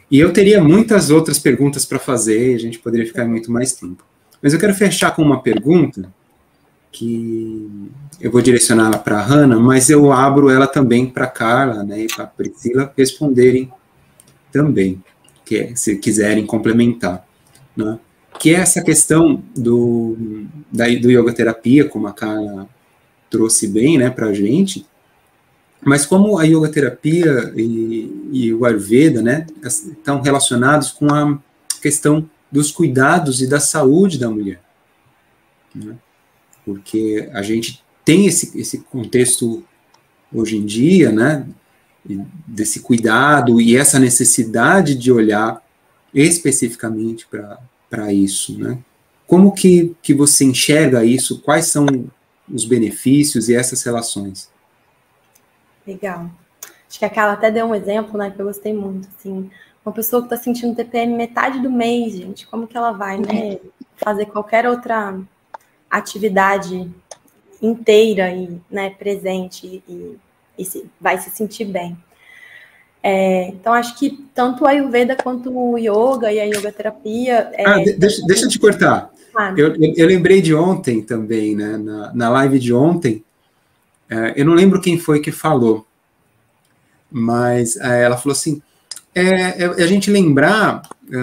E eu teria muitas outras perguntas para fazer, a gente poderia ficar muito mais tempo. Mas eu quero fechar com uma pergunta que eu vou direcionar para a Hannah, mas eu abro ela também para a Carla, né, e para a Priscila responderem também, se quiserem complementar, né? Que é essa questão do yoga terapia, como a Carla trouxe bem, né, para a gente, mas como a yoga terapia e o Ayurveda, né, estão relacionados com a questão dos cuidados e da saúde da mulher, né? Porque a gente tem esse contexto hoje em dia, né, desse cuidado e essa necessidade de olhar especificamente para isso, né? Como que você enxerga isso? Quais são os benefícios e essas relações? Legal. Acho que a Carla até deu um exemplo, né, que eu gostei muito, assim, uma pessoa que está sentindo TPM metade do mês, gente, como que ela vai, né, fazer qualquer outra atividade inteira e, né, presente vai se sentir bem. Então, acho que tanto a Ayurveda quanto o Yoga e a Yoga terapia... deixa eu te cortar. Eu lembrei de ontem também, né, na live de ontem, eu não lembro quem foi que falou, mas ela falou assim, a gente lembrar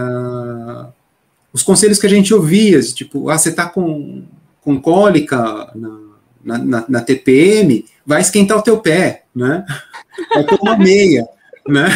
os conselhos que a gente ouvia, tipo, você está com cólica na TPM, vai esquentar o teu pé, né? Vai ter uma meia, né?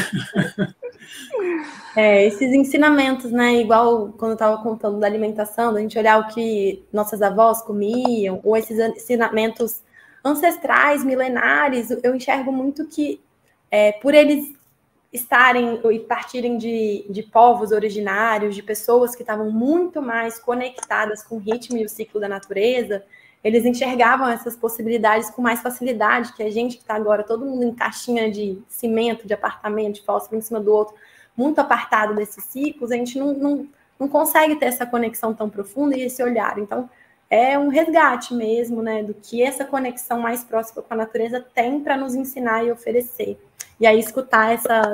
Esses ensinamentos, né? Igual quando eu estava contando da alimentação, a gente olhar o que nossas avós comiam, ou esses ensinamentos ancestrais, milenares, eu enxergo muito que por eles estarem e partirem de povos originários, de pessoas que estavam muito mais conectadas com o ritmo e o ciclo da natureza, eles enxergavam essas possibilidades com mais facilidade, que a gente que está agora, todo mundo em caixinha de cimento, de apartamento, de fósforo um em cima do outro, muito apartado desses ciclos, a gente não consegue ter essa conexão tão profunda e esse olhar. Então, é um resgate mesmo, né, do que essa conexão mais próxima com a natureza tem para nos ensinar e oferecer. E aí, escutar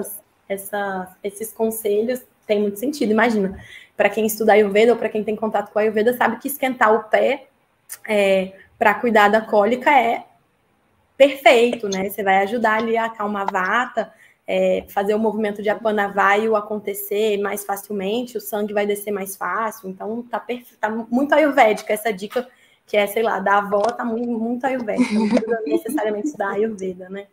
esses conselhos tem muito sentido. Imagina, para quem estuda Ayurveda ou para quem tem contato com a Ayurveda, sabe que esquentar o pé para cuidar da cólica é perfeito, né? Você vai ajudar ali a acalmar a vata, fazer o movimento de Apanavayu acontecer mais facilmente, o sangue vai descer mais fácil. Então, tá muito ayurvédica essa dica, que é, sei lá, da avó, tá muito ayurvédica, não precisa necessariamente estudar Ayurveda, né?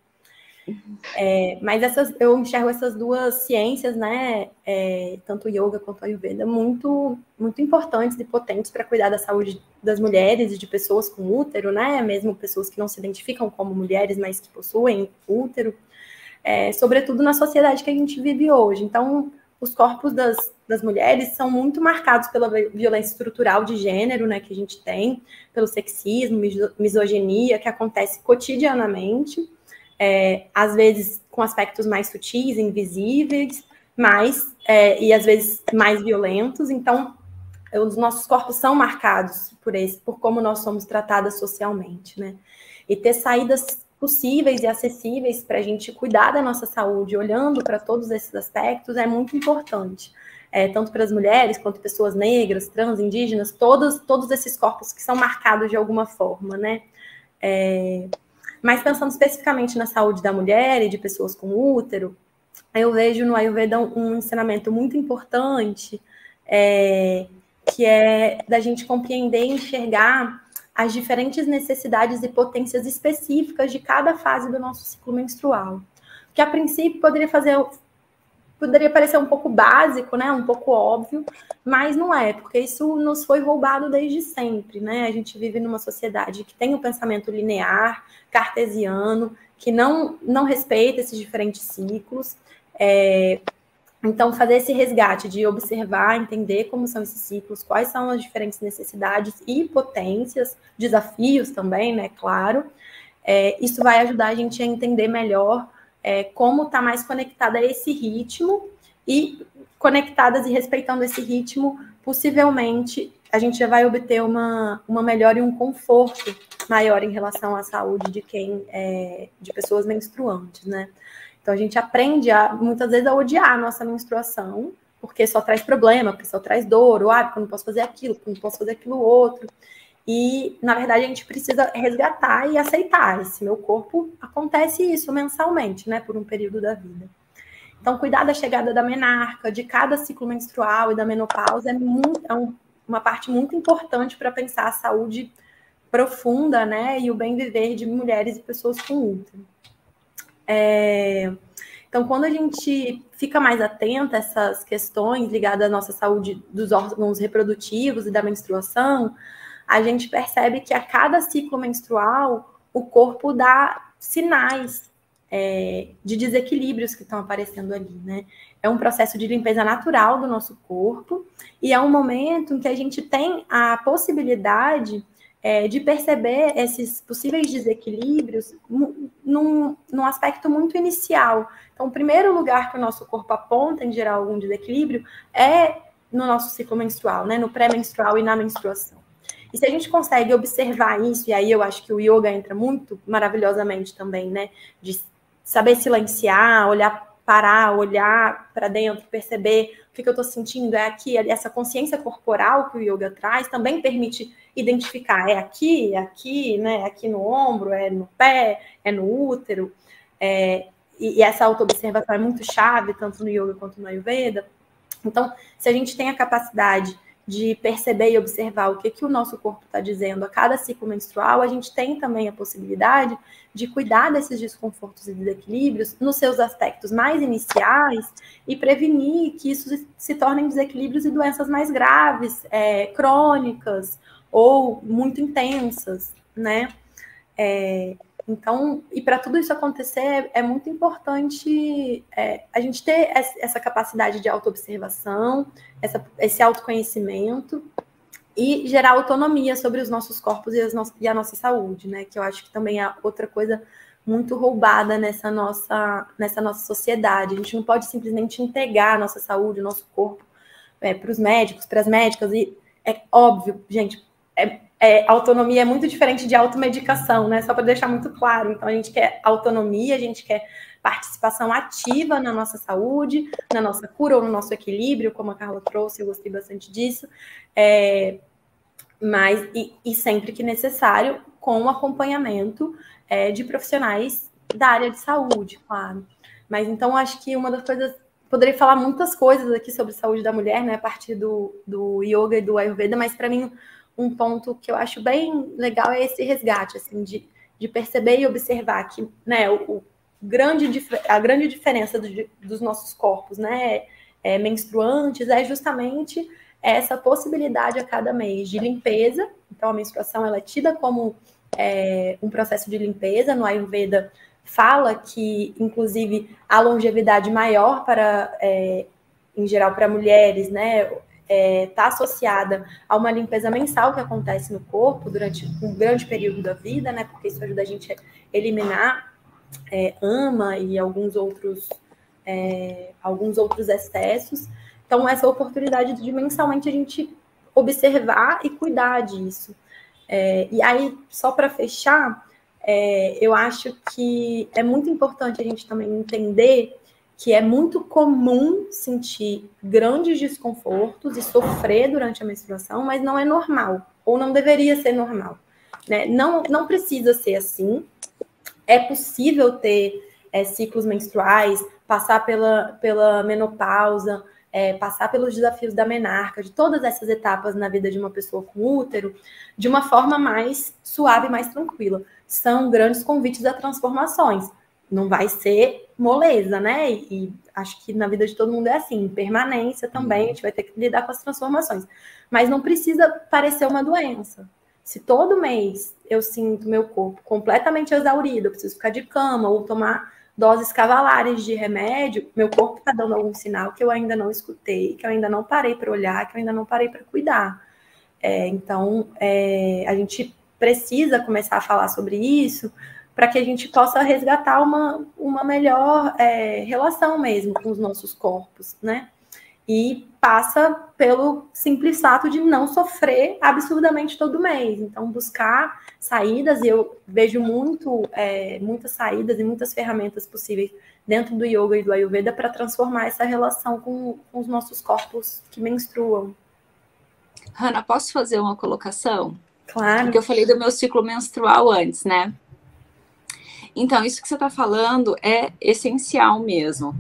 Mas eu enxergo essas duas ciências, né, tanto o yoga quanto a Ayurveda, muito, muito importantes e potentes para cuidar da saúde das mulheres e de pessoas com útero, né, mesmo pessoas que não se identificam como mulheres, mas que possuem útero, sobretudo na sociedade que a gente vive hoje. Então, os corpos das mulheres são muito marcados pela violência estrutural de gênero, né, que a gente tem, pelo sexismo, misoginia, que acontece cotidianamente, às vezes com aspectos mais sutis, invisíveis, e às vezes mais violentos. Então, os nossos corpos são marcados por como nós somos tratadas socialmente, né? E ter saídas possíveis e acessíveis para a gente cuidar da nossa saúde, olhando para todos esses aspectos, é muito importante. Tanto para as mulheres, quanto pessoas negras, trans, indígenas, todos esses corpos que são marcados de alguma forma, né? Mas pensando especificamente na saúde da mulher e de pessoas com útero, eu vejo no Ayurveda um ensinamento muito importante, que é da gente compreender e enxergar as diferentes necessidades e potências específicas de cada fase do nosso ciclo menstrual. Que a princípio poderia parecer um pouco básico, né? Um pouco óbvio, mas não é, porque isso nos foi roubado desde sempre, né? A gente vive numa sociedade que tem um pensamento linear, cartesiano, que não respeita esses diferentes ciclos. Então, fazer esse resgate de observar, entender como são esses ciclos, quais são as diferentes necessidades e potências, desafios também, né? Claro. Isso vai ajudar a gente a entender melhor como está mais conectada a esse ritmo, e conectadas e respeitando esse ritmo, possivelmente a gente já vai obter uma melhora e um conforto maior em relação à saúde de pessoas menstruantes, né? Então, a gente aprende, muitas vezes, a odiar a nossa menstruação, porque só traz problema, porque só traz dor, ou porque eu não posso fazer aquilo, porque eu não posso fazer aquilo outro. E, na verdade, a gente precisa resgatar e aceitar. Esse meu corpo, acontece isso mensalmente, né, por um período da vida. Então, cuidar da chegada da menarca, de cada ciclo menstrual e da menopausa uma parte muito importante para pensar a saúde profunda, né, e o bem viver de mulheres e pessoas com útero. Então, quando a gente fica mais atenta a essas questões ligadas à nossa saúde dos órgãos reprodutivos e da menstruação, a gente percebe que a cada ciclo menstrual o corpo dá sinais de desequilíbrios que estão aparecendo ali, né? É um processo de limpeza natural do nosso corpo e é um momento em que a gente tem a possibilidade de perceber esses possíveis desequilíbrios num aspecto muito inicial. Então, o primeiro lugar que o nosso corpo aponta em gerar algum desequilíbrio é no nosso ciclo menstrual, né? No pré-menstrual e na menstruação. E se a gente consegue observar isso, e aí eu acho que o yoga entra muito maravilhosamente também, né? De saber silenciar, parar, olhar para dentro, perceber o que eu estou sentindo, é aqui, essa consciência corporal que o yoga traz também permite identificar, é aqui, né? É aqui no ombro, é no pé, é no útero. E essa autoobservação é muito chave, tanto no yoga quanto no Ayurveda. Então, se a gente tem a capacidade de perceber e observar o que o nosso corpo está dizendo a cada ciclo menstrual, a gente tem também a possibilidade de cuidar desses desconfortos e desequilíbrios nos seus aspectos mais iniciais e prevenir que isso se tornem desequilíbrios e doenças mais graves, crônicas ou muito intensas, né? Então, e para tudo isso acontecer, é muito importante a gente ter essa capacidade de autoobservação, esse autoconhecimento e gerar autonomia sobre os nossos corpos e a nossa saúde, né? Que eu acho que também é outra coisa muito roubada nessa nossa sociedade. A gente não pode simplesmente entregar a nossa saúde, o nosso corpo para os médicos, para as médicas, e é óbvio, gente, autonomia é muito diferente de automedicação, né? Só para deixar muito claro. Então, a gente quer autonomia, a gente quer participação ativa na nossa saúde, na nossa cura ou no nosso equilíbrio, como a Carla trouxe, eu gostei bastante disso. Mas, e sempre que necessário, com o acompanhamento de profissionais da área de saúde, claro. Mas, então, acho que uma das coisas... Poderia falar muitas coisas aqui sobre saúde da mulher, né? A partir do yoga e do Ayurveda, mas, para mim, um ponto que eu acho bem legal é esse resgate, assim, de perceber e observar que, né, a grande diferença dos nossos corpos, né, menstruantes, é justamente essa possibilidade a cada mês de limpeza. Então, a menstruação ela é tida como um processo de limpeza. No Ayurveda fala que, inclusive, a longevidade maior em geral, para mulheres, né, está associada a uma limpeza mensal que acontece no corpo durante um grande período da vida, né? Porque isso ajuda a gente a eliminar ama e alguns outros excessos. Então, essa oportunidade de mensalmente a gente observar e cuidar disso. E aí, só para fechar, eu acho que é muito importante a gente também entender que é muito comum sentir grandes desconfortos e sofrer durante a menstruação, mas não é normal, ou não deveria ser normal, né? Não precisa ser assim. É possível ter ciclos menstruais, passar pela menopausa, passar pelos desafios da menarca, de todas essas etapas na vida de uma pessoa com útero, de uma forma mais suave, mais tranquila. São grandes convites a transformações. Não vai ser moleza, né? E acho que na vida de todo mundo é assim, permanência também, a gente vai ter que lidar com as transformações. Mas não precisa parecer uma doença. Se todo mês eu sinto meu corpo completamente exaurido, eu preciso ficar de cama ou tomar doses cavalares de remédio, meu corpo está dando algum sinal que eu ainda não escutei, que eu ainda não parei para olhar, que eu ainda não parei para cuidar. Então, a gente precisa começar a falar sobre isso para que a gente possa resgatar uma melhor relação mesmo com os nossos corpos, né? E passa pelo simples fato de não sofrer absurdamente todo mês. Então, buscar saídas, e eu vejo muitas saídas e muitas ferramentas possíveis dentro do yoga e do Ayurveda para transformar essa relação com os nossos corpos que menstruam. Hanna, posso fazer uma colocação? Claro. Porque eu falei do meu ciclo menstrual antes, né? Então, isso que você está falando é essencial mesmo.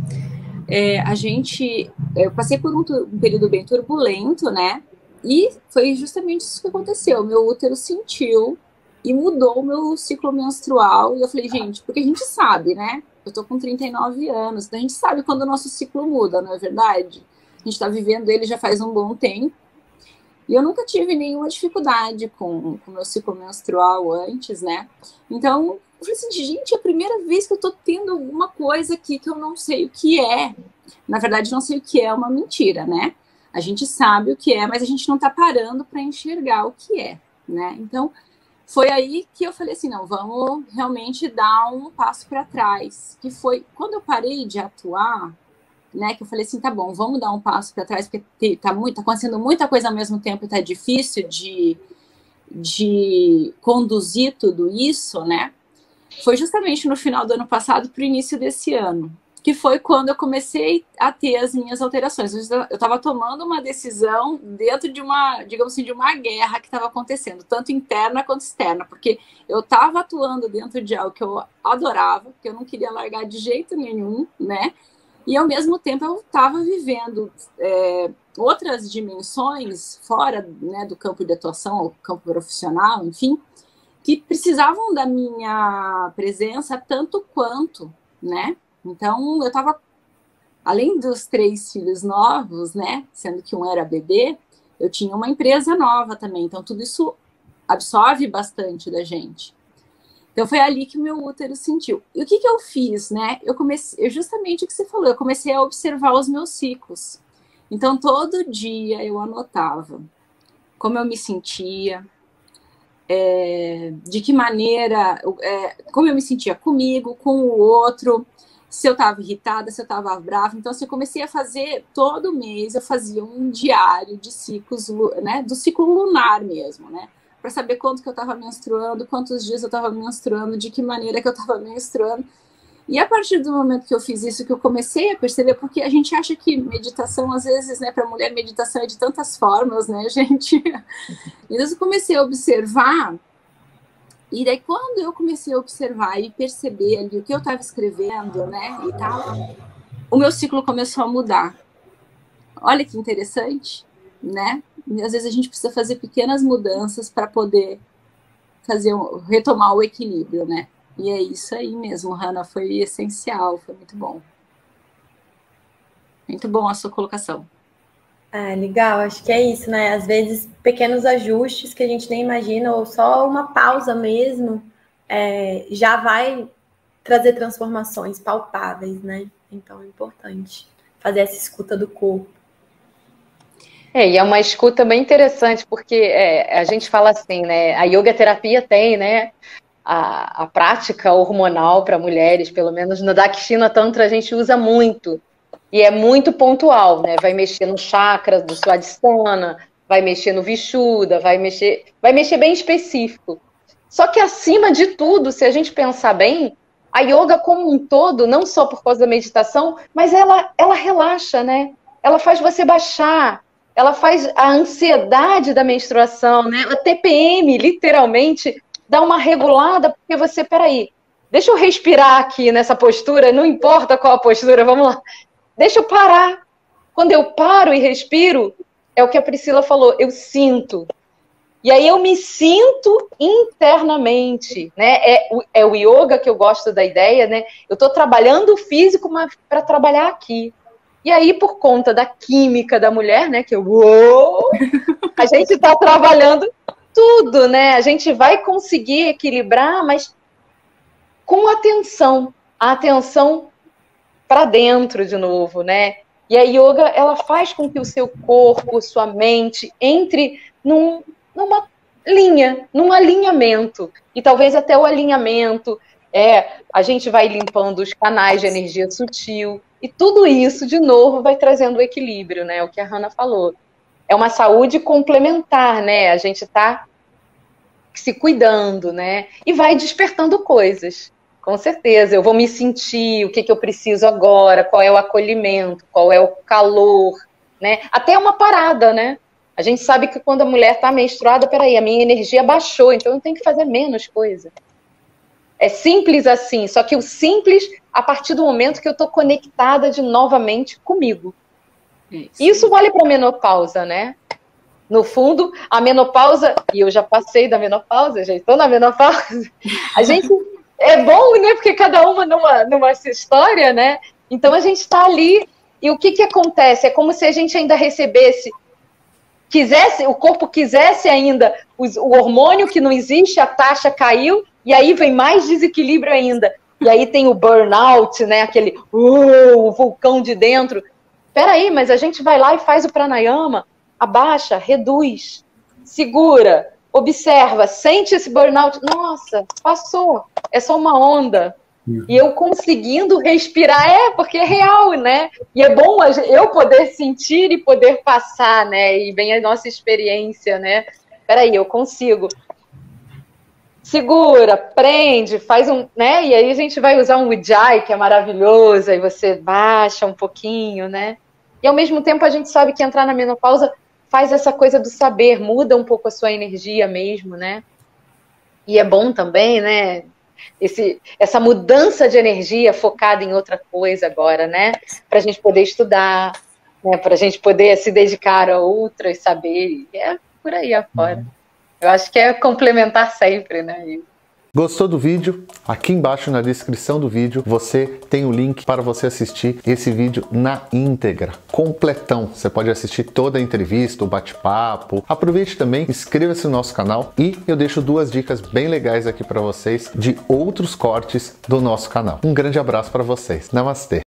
Eu passei por um período bem turbulento, né? E foi justamente isso que aconteceu. Meu útero sentiu e mudou o meu ciclo menstrual. E eu falei, gente, porque a gente sabe, né? Eu tô com 39 anos, então a gente sabe quando o nosso ciclo muda, não é verdade? A gente tá vivendo ele já faz um bom tempo. E eu nunca tive nenhuma dificuldade com o meu ciclo menstrual antes, né? Então, eu falei assim, gente, é a primeira vez que eu tô tendo alguma coisa aqui que eu não sei o que é. Na verdade, não sei o que é uma mentira, né? A gente sabe o que é, mas a gente não tá parando para enxergar o que é, né? Então, foi aí que eu falei assim, não, vamos realmente dar um passo para trás. Que foi quando eu parei de atuar, né, que eu falei assim, tá bom, vamos dar um passo para trás, porque tá acontecendo muita coisa ao mesmo tempo e tá difícil de conduzir tudo isso, né? Foi justamente no final do ano passado para o início desse ano, que foi quando eu comecei a ter as minhas alterações. Eu estava tomando uma decisão dentro de uma, digamos assim, de uma guerra que estava acontecendo, tanto interna quanto externa, porque eu estava atuando dentro de algo que eu adorava, que eu não queria largar de jeito nenhum, né? E, ao mesmo tempo, eu estava vivendo outras dimensões fora, né, do campo de atuação, o campo profissional, enfim, que precisavam da minha presença tanto quanto, né? Então, eu estava, além dos 3 filhos novos, né, sendo que um era bebê, eu tinha uma empresa nova também. Então, tudo isso absorve bastante da gente. Então, foi ali que o meu útero sentiu. E o que eu fiz, né? Eu comecei, justamente o que você falou, eu comecei a observar os meus ciclos. Então, todo dia eu anotava como eu me sentia, de que maneira, como eu me sentia comigo, com o outro, se eu estava irritada, se eu estava brava. Então, assim, eu comecei a fazer, todo mês eu fazia um diário de ciclos, né? Do ciclo lunar mesmo, né? Para saber quanto que eu estava menstruando, quantos dias eu estava menstruando, de que maneira que eu estava menstruando. E a partir do momento que eu fiz isso, que eu comecei a perceber, porque a gente acha que meditação, às vezes, né, para mulher, meditação é de tantas formas, né, gente? Então, eu comecei a observar, e daí quando eu comecei a observar e perceber ali o que eu estava escrevendo, né, e tal, o meu ciclo começou a mudar. Olha que interessante, né? E às vezes a gente precisa fazer pequenas mudanças para poder retomar o equilíbrio, né? E é isso aí mesmo, Hanna, foi essencial, foi muito bom. Muito bom a sua colocação. Legal, acho que é isso, né? Às vezes, pequenos ajustes que a gente nem imagina, ou só uma pausa mesmo, já vai trazer transformações palpáveis, né? Então, é importante fazer essa escuta do corpo. E é uma escuta bem interessante, porque a gente fala assim, né? A yoga terapia tem, né? A prática hormonal para mulheres, pelo menos no Dakshina Tantra a gente usa muito. E é muito pontual, né? Vai mexer no chakra do Swadhisthana, vai mexer no Vishuddha, vai mexer bem específico. Só que, acima de tudo, se a gente pensar bem, a yoga como um todo, não só por causa da meditação, mas ela relaxa, né? Ela faz você baixar, ela faz a ansiedade da menstruação, né? A TPM, literalmente, dá uma regulada, porque você, peraí, deixa eu respirar aqui nessa postura, não importa qual a postura, vamos lá. Deixa eu parar. Quando eu paro e respiro, é o que a Priscila falou, eu sinto. E aí eu me sinto internamente, né? É o yoga que eu gosto da ideia, né? Eu estou trabalhando o físico para trabalhar aqui. E aí, por conta da química da mulher, né? A gente está trabalhando tudo, né? A gente vai conseguir equilibrar, mas com atenção. A atenção para dentro de novo, né? E a yoga, ela faz com que o seu corpo, sua mente, entre numa linha, num alinhamento. E talvez até o alinhamento, a gente vai limpando os canais de energia sutil, E tudo isso, de novo, vai trazendo o equilíbrio, né? O que a Hannah falou. É uma saúde complementar, né? A gente está se cuidando, né? E vai despertando coisas. Com certeza. Eu vou me sentir, o que eu preciso agora, qual é o acolhimento, qual é o calor, né? Até uma parada, né? A gente sabe que quando a mulher está menstruada, peraí, a minha energia baixou, então eu tenho que fazer menos coisa. É simples assim, só que o simples a partir do momento que eu estou conectada novamente comigo. Isso vale para a menopausa, né? No fundo, a menopausa, e eu já passei da menopausa, já estou na menopausa, a gente, é bom, né? Porque cada uma numa história, né? Então a gente está ali, e o que acontece? É como se a gente ainda recebesse, o corpo quisesse ainda o hormônio que não existe, a taxa caiu, e aí vem mais desequilíbrio ainda. E aí tem o burnout, né? Aquele o vulcão de dentro. Peraí, mas a gente vai lá e faz o pranayama, abaixa, reduz, segura, observa, sente esse burnout. Nossa, passou, é só uma onda. E eu conseguindo respirar, porque é real, né? E é bom eu poder sentir e poder passar, né? E vem a nossa experiência, né? Peraí, eu consigo. Segura, prende, faz né? E aí a gente vai usar um Ujjayi, que é maravilhoso, aí você baixa um pouquinho, né? E ao mesmo tempo a gente sabe que entrar na menopausa faz essa coisa do saber, muda um pouco a sua energia mesmo, né? E é bom também, né? Essa mudança de energia focada em outra coisa agora, né? Para a gente poder estudar, né? Para a gente poder se dedicar a outros saberes. É por aí afora. Eu acho que é complementar sempre, né? Gostou do vídeo? Aqui embaixo na descrição do vídeo você tem o link para você assistir esse vídeo na íntegra, completão. Você pode assistir toda a entrevista, o bate-papo. Aproveite também, inscreva-se no nosso canal e eu deixo 2 dicas bem legais aqui para vocês de outros cortes do nosso canal. Um grande abraço para vocês. Namastê!